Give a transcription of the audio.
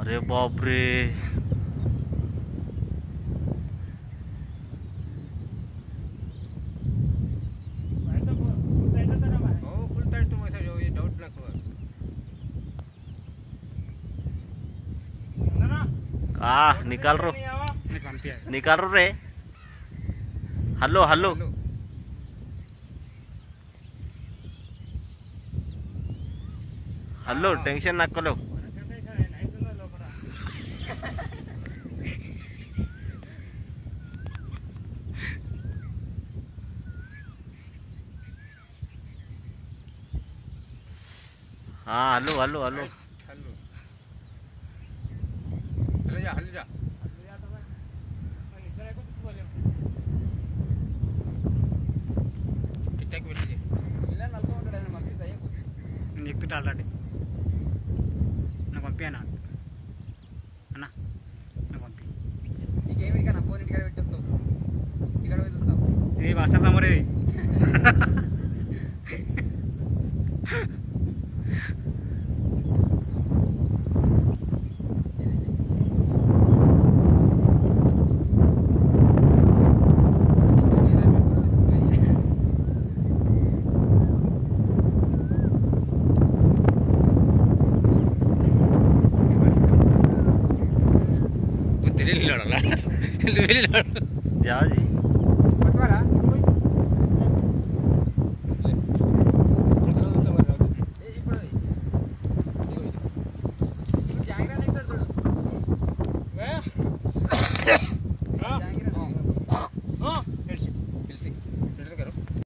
अरे बाप रे निकाल रो रे हलो हलो हलो टेंशन ना करो हाँ हलो हलो हलो हल जा నీకు ఆల్రెడీ నాకు పంపినా అన్న నాకు పంపి నీకేమి ఇక నా ఫోన్ ఇంటికాడ పెట్టేస్తావు ఇక్కడ పోయి చూస్తావు ఇది వాట్సాప్ నెంబర్ ఇది जाओ जी।